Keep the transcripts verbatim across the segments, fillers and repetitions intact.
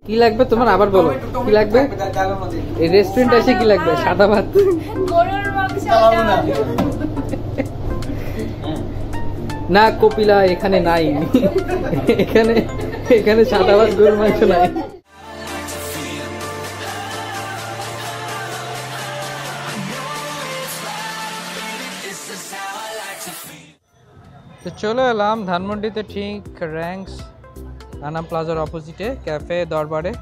কি লাগবে তোমার আবার বলো কি লাগবে এই রেস্টুরেন্টে এসে কি লাগবে সাদা ভাত গরুর মাংস না কপিলা এখানে নাই এখানে এখানে সাদা ভাত গরুর মাংস নাই তো চলে এলাম ধানমন্ডিতে ঠিক র্যাঙ্কস আনাম প্লাজার অপোজিটে ক্যাফে দরবারে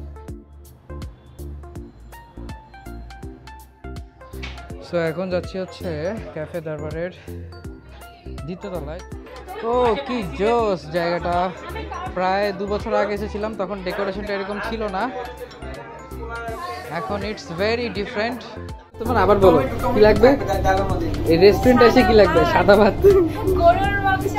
সো এখন যাচ্ছি হচ্ছে ক্যাফে দরবারের দ্বিতীয় তলায় ও কি জোস জায়গাটা প্রায় দু বছর আগে এসেছিলাম তখন ডেকোরেশনটা এরকম ছিল না এখন ইটস ভেরি ডিফারেন্ট তোমার আবার বলো কি লাগবে এই রেস্টুরেন্টে এসে কি লাগবে সাদা ভাত গরুর মাংস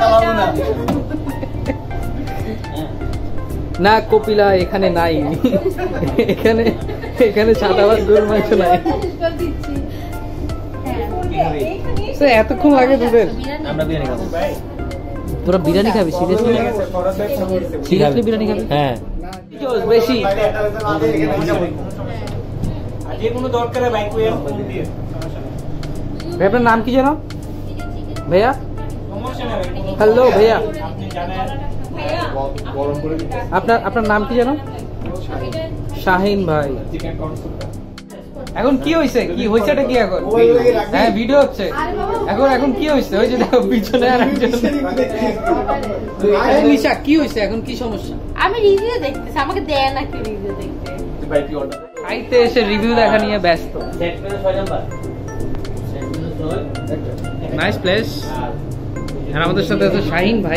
না কপিলা এখানে নাই এখানে এখানে সাদা ভাত গরুর মাংস নাই এতক্ষণ লাগে তোদের আমরা বিরিয়ানি খাবো তোরা বিরিয়ানি খাবি সিরিয়াসলি সিরিয়াসলি বিরিয়ানি খাবি হ্যাঁ বেশি যে কোনো দরকারে বাইক কই ফোন দিয়ে ভাই আপনার নাম কি জানো ভাইয়া হ্যালো ভাইয়া আপনি জানেন ভাইয়া আপনার আপনার নাম কি জানো শাহিন ভাই এখন কি হইছে কি হইছেটা কি এখন হ্যাঁ ভিডিও হচ্ছে এখন এখন কি হইছে ওই যে দেখো পিছনে আরেকজন আরে নিশা কি হইছে এখন কি সমস্যা আমি রিভিউ দেখতেছি আমাকে দেয় না কি রিভিউ দেখতে ভাই কি অর্ডার আইতে এসে রিভিউ দেখা নিয়ে ব্যস্ত সেট করে ছয় নাম্বার নাইস প্লেস আর আমাদের সাথে আছে শাহিন ভাই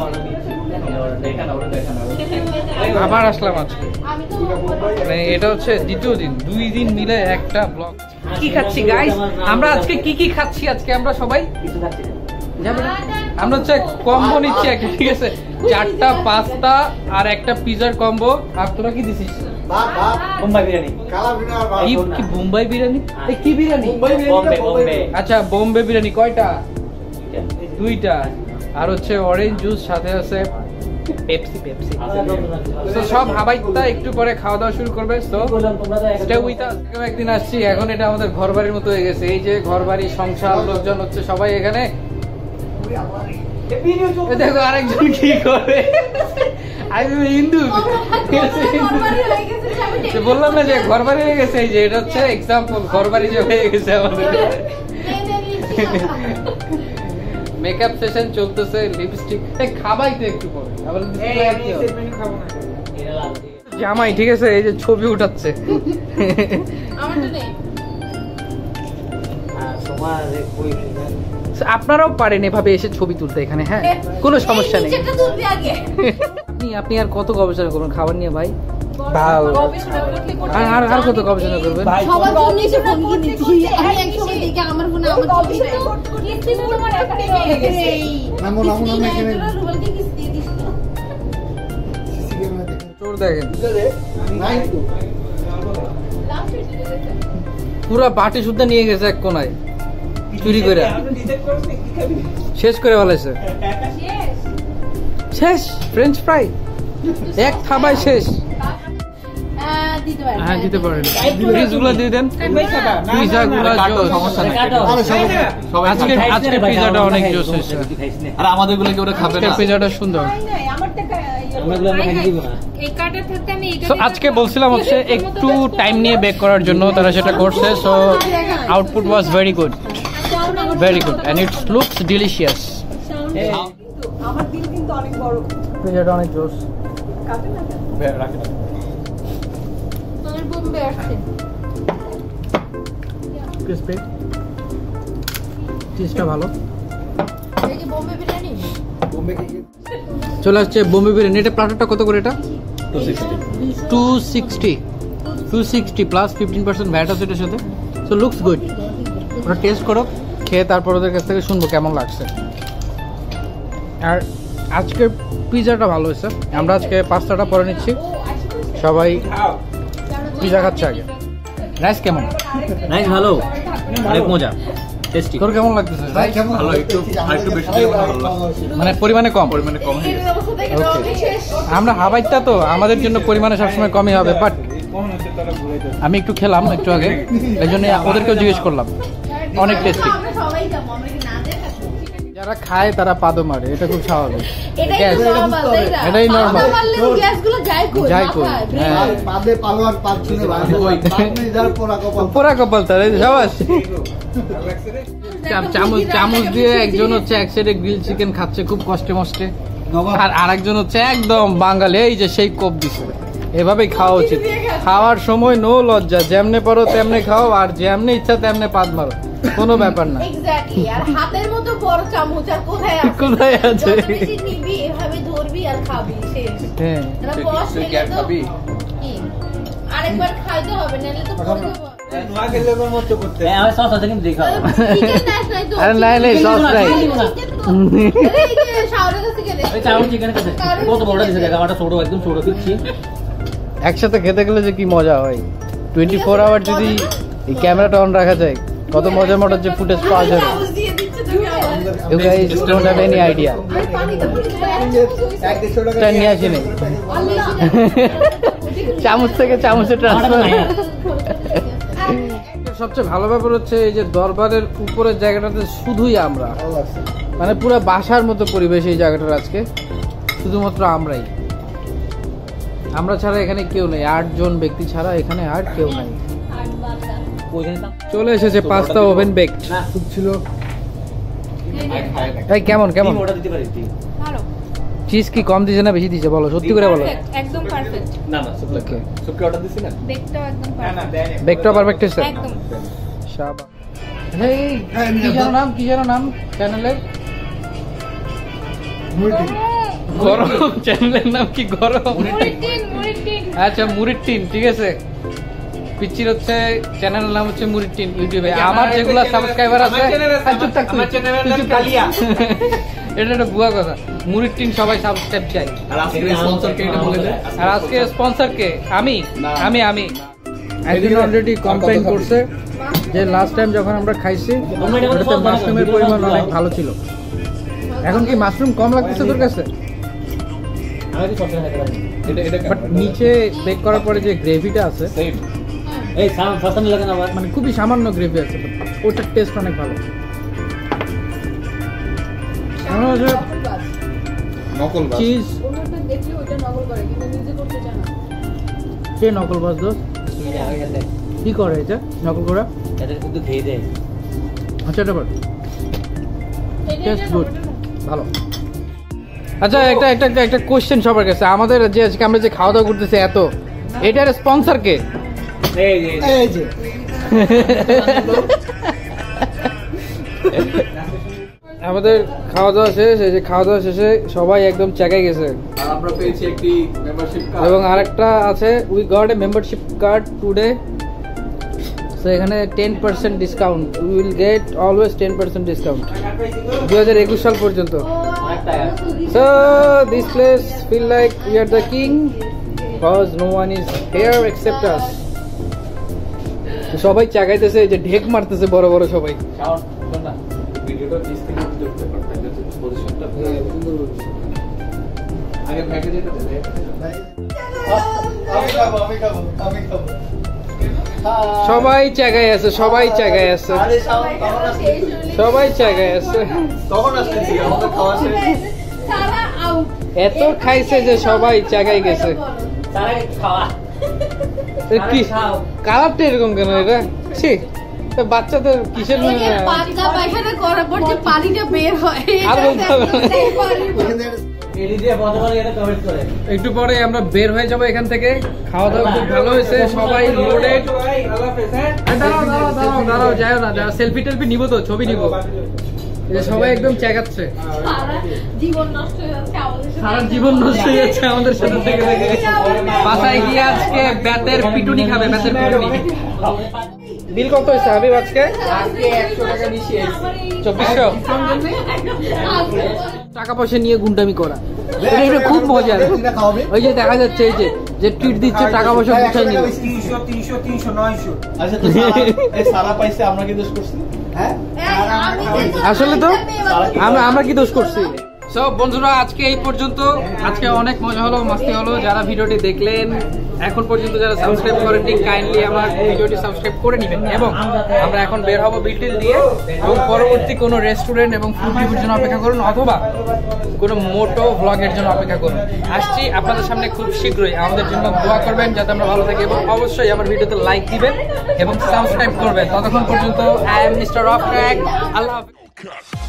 আবার আসলাম আজকে মানে এটা হচ্ছে দ্বিতীয় দিন দুই দিন মিলে একটা ব্লগ কি খাচ্ছি গাইস আমরা আজকে কি কি খাচ্ছি আজকে আমরা সবাই আমরা হচ্ছে কম্বো নিচ্ছি একটা ঠিক আছে চারটা পাস্তা আর একটা পিজার কম্বো আর তোরা কি দিছিস বোম্বাই বিরিয়ানি কি বোম্বাই বিরিয়ানি কি বিরিয়ানি আচ্ছা বোম্বে বিরিয়ানি কয়টা দুইটা আর হচ্ছে অরেঞ্জ জুস সাথে আছে পেপসি পেপসি তো সব হাবাইতা একটু পরে খাওয়া দাওয়া শুরু করবে তো স্টে উইথ আস একদিন আসছি এখন এটা আমাদের ঘর বাড়ির মতো হয়ে গেছে এই যে ঘর বাড়ি সংসার লোকজন হচ্ছে সবাই এখানে দেখো আরেকজন কি করে আমি হিন্দু বললাম না যে ঘর বাড়ি হয়ে গেছে এই যে এটা হচ্ছে এক্সাম্পল ঘর বাড়ি যে হয়ে গেছে আমাদের মেকআপ সেশন চলতেছে লিপস্টিক খাবাই তো একটু পরে আবার জামাই ঠিক আছে এই যে ছবি উঠাচ্ছে আপনারাও পারেন এভাবে এসে ছবি তুলতে এখানে হ্যাঁ কোনো সমস্যা নেই আপনি আপনি আর কত গবেষণা করবেন খাবার নিয়ে ভাই আর আর কত গবেষণা করবেন পুরা বাটি শুদ্ধ নিয়ে গেছে এক কোনায় চুরি করে শেষ করে বলেছে শেষ ফ্রেঞ্চ ফ্রাই এক থাবায় শেষ হ্যাঁ দিতে পারেন পিসগুলো দিয়ে দেন পিজাগুলো সমস্যা নেই আজকে আজকে পিজাটা অনেক জোস হয়েছে আর আমাদেরগুলো কি ওরা খাবে না পিজাটা সুন্দর আজকে বলছিলাম হচ্ছে একটু টাইম নিয়ে বেক করার জন্য তারা সেটা করছে so output was very good very good and it looks delicious আমার দিল কিন্তু অনেক বড় পিজাটা অনেক জোস কাটে না রাখে না তোর বোম্বে আসছে ক্রিসপি টেস্টটা ভালো এই যে বোম্বে বিরিয়ানি বোম্বে কি চলে আসছে বোম্বে বিরিয়ানি এটা প্ল্যাটারটা কত করে এটা two sixty two sixty plus fifteen percent VAT আছে এটার সাথে সো লুকস গুড ওরা টেস্ট করো খেয়ে তারপর ওদের কাছ থেকে শুনবো কেমন লাগছে আর আজকে পিজাটা ভালো হয়েছে আমরা আজকে পাস্তাটা পরে নিচ্ছি সবাই পিজা খাচ্ছে আগে রাইস কেমন রাইস ভালো অনেক মজা টেস্টি। তোর কেমন লাগতেছে? ভালো, একটু আরেকটু বেশি দিলে ভালো লাগছে। মানে পরিমাণে কম পরিমাণে কম হয়ে গেছে। আমরা হাবাইটা তো আমাদের জন্য পরিমাণে সবসময় কমই হবে, বাট আমি একটু খেলাম একটু আগে, এই জন্য ওদেরকেও জিজ্ঞেস করলাম। অনেক টেস্টি। আমরা সবাই যাবো, আমরা কি না দেখাবো? যারা খায় তারা পাদো মারে, এটা খুব স্বাভাবিক। এটাই গ্যাস, normal, তাই না? এটাই normal। পাতা মারলে গ্যাসগুলো যায় কই? যায় কই? মাথায়, হ্যাঁ। brain-এ। পাদে পালোয়ার পাদ শুনে পোড়া কপাল তার, এই যে সাবাস। চাম- চামচ চামচ দিয়ে একজন হচ্ছে এক সাইডে গ্রিল চিকেন খাচ্ছে খুব কষ্টে মষ্টে, আর আরেকজন হচ্ছে একদম বাঙালি, এই যে সেই কোপ দিছে। এভাবেই খাওয়া উচিত। খাওয়ার সময় নো লজ্জা, যেমনে পারো তেমনে খাও, আর যেমনে ইচ্ছা তেমনে পাদ মারো, কোনো ব্যাপার না। Exactly, আর হাতের মতো বড় চামচ আর কোথায় আছে? কোথায় আছে? যত বেশি নিবি এভাবে ধরবি আর খাবি, শেষ। হ্যাঁ। না বস তুই কি খেলে আর তো খাবি? কি? আরেকবার খাইতে হবে, নাহলে তো পড়ে যাবো। হ্যাঁ, আমার সস আছে কিন্তু দেখাও। চিকেন নাইস নাই তো? আরে নাই নাই, সস নাই। আরে এই যে শাওরের কাছে গেলে। এই চাউল চিকেন কাছে কত বড় দিছে দেখা, আমারটা ছোট, একদম ছোট দিচ্ছি। একসাথে খেতে গেলে যে কি মজা হয়, টোয়েন্টি ফোর আওয়ার যদি এই ক্যামেরাটা অন রাখা যায়, কত মজার মজার যে ফুটেজ পাওয়া যাবে। চামচ দিয়ে দিচ্ছে তুমি আবার। You guys don't have any idea. আর পানিটা পুরো হয়েছে। এক দেড়শো টাকা এটা নিয়ে আসি নাই। আল্লাহ। চামচ থেকে চামচে ট্রান্সফার। আমারটা সবচেয়ে ভালো ব্যাপার হচ্ছে এই যে দরবারের উপরের জায়গাটাতে শুধুই আমরা, মানে পুরো বাসার মতো পরিবেশ এই জায়গাটার আজকে, শুধুমাত্র আমরাই। আমরা ছাড়া এখানে কেউ নেই, আট জন ব্যক্তি ছাড়া এখানে আর কেউ নাই। চলে এসেছে পাস্তা ওভেন বেক না ছিল। এই কেমন কেমন ওটা দিতে পারি তুই? ভালো। চিজ কি কম দিছে না বেশি দিছে, বলো সত্যি করে বলো। Perfect, একদম পারফেক্ট। না না সুপ্লা Okay. সুপ্লা অর্ডার দিছি না? বেকটাও একদম পারফেক্ট। বেকটা পারফেক্ট আছে। একদম। শাবাশ। এই কি যেন নাম, কি যেন নাম চ্যানেলের? গরম চ্যানেলের নাম কি? গরম মুরিটিন, মুরিটিন। আচ্ছা মুড়ির টিন, ঠিক আছে। পিচ্চির হচ্ছে চ্যানেলের নাম হচ্ছে মুড়ির টিন ইউটিউবে। আমার যেগুলা সাবস্ক্রাইবার আছে, আর চুপ থাক তুই। তুই চুপ থাক। এটা একটা বুয়া কথা। মুড়ির টিন সবাই সাবস্ক্রাইব চাই। আর আজকে স্পন্সর কে এটা বলে দে। আর আজকে স্পন্সর কে? আমি আমি আমি একদিন অলরেডি কমপ্লেইন করছে যে লাস্ট টাইম যখন আমরা খাইছি ওটাতে মাশরুমের পরিমাণ অনেক ভালো ছিল। এখন কি মাশরুম কম লাগতেছে তোর কাছে? আমি কি সবসময় খেতে পারি? এটা এটা বাট নিচে বেক করার পরে যে গ্রেভিটা আছে, সেম। এই সাম ফাসান লাগে না আমার। মানে খুবই সামান্য গ্রেভি আছে, but ওটার টেস্ট অনেক ভালো। আমার হচ্ছে নকল বাস। চিজ ওটা দেখলে ওটা নকল করে, কিন্তু নিজে করতে জানা। কে নকল বাস দোষ তুমি আগে গেলে কি করে এটা নকল করা? এদের কিন্তু খেয়ে দেয়। আচ্ছা এটা এটা টেস্ট এটা গুড, নকল। ভালো। আচ্ছা একটা একটা একটা- একটা কোশ্চেন সবার কাছে, আমাদের যে আজকে আমরা যে খাওয়া দাওয়া করতেছি এত, এটার স্পন্সর কে? এই যে এই যে আমাদের খাওয়া দাওয়া শেষ, এই যে খাওয়া দাওয়া শেষে সবাই একদম চেকাই গেছে, আর আমরা পেয়েছি একটি মেম্বারশিপ কার্ড। এবং আরেকটা আছে we got a membership card today. So এখানে ten percent discount, we will get always ten percent discount দুই হাজার একুশ সাল পর্যন্ত। অনেক টাকা। So this place feel like we are the king because no one is here except us. সবাই চাগাইতেছে, এই যে ঢেক মারতেছে বড় বড় সবাই। শাওন শোন না, ভিডিওটা তিরিশ থেকে দেখতে পারতেন যে পজিশনটা আগে ব্যাকে যেতে দে। আমি খাবো আমি খাবো আমি খাবো। সবাই চাগাই আছে, সবাই চাগাই আছে, আরে শাওন তখন আসতে সবাই চাগাই আছে। তখন আসতেছি আমাদের খাওয়া শেষ। সারা আউট। এত খাইছে যে সবাই চাগাই গেছে। তারা খাওয়া এ কি কালারটা এরকম কেন? এটা ছি, তো বাচ্চাদের কিসের মনে হয়? পাতলা পায়খানা করার পর যে পানিটা বের হয়, আর বলতে হবে না। ওখানে এডি দিয়ে বদলে এটা কমেন্ট করে। একটু পরে আমরা বের হয়ে যাবো এখান থেকে। খাওয়া দাওয়া খুব ভালো হয়েছে, সবাই লোডেড। দাঁড়াও দাঁড়াও দাঁড়াও দাঁড়াও, যাও না, যাও সেলফি টেলফি নিবো তো, ছবি নিবো। এই যে সবাই একদম চেকাচ্ছে, সারা জীবন নষ্ট হয়ে যাচ্ছে আমাদের সাথে। সারা জীবন নষ্ট হয়ে যাচ্ছে আমাদের সাথে থেকে থেকে। বাসায় গিয়ে আজকে বেতের পিটুনি খাবে, বেতের পিটুনি। বিল কত হয়েছে হাবিব আজকে? আজকে একশো টাকা বেশি আছে। চব্বিশশো টাকা পয়সা নিয়ে গুন্ডামি করা, এটা এটা খুব মজার। তিনটা খাওয়াবে। ওই যে দেখা যাচ্ছে এই যে যে ট্রিট দিচ্ছে, টাকা পয়সা গুছাই নিল। তিনশো তিনশো তিনশো নয়শো। আচ্ছা তো সারা এই সারা পাইছে, আমরা কি দোষ করছি? আসলে তো আমরা আমরা কি দোষ করছি? সো বন্ধুরা আজকে এই পর্যন্ত। আজকে অনেক মজা হলো, মাস্তি হলো। যারা ভিডিওটি দেখলেন এখন পর্যন্ত, যারা সাবস্ক্রাইব করেননি, কাইন্ডলি আমার ভিডিওটি সাবস্ক্রাইব করে নেবেন। এবং আমরা এখন বের হবো বিলটিল দিয়ে, এবং পরবর্তী কোনো রেস্টুরেন্ট এবং ফুড রিভিউর জন্য অপেক্ষা করুন, অথবা কোনো মোটো ব্লগের জন্য অপেক্ষা করুন। আসছি আপনাদের সামনে খুব শীঘ্রই। আমাদের জন্য দোয়া করবেন যাতে আমরা ভালো থাকি, এবং অবশ্যই আমার ভিডিওতে লাইক দিবেন এবং সাবস্ক্রাইব করবেন। ততক্ষণ পর্যন্ত I am mister off track. আল্লাহ হাফেজ।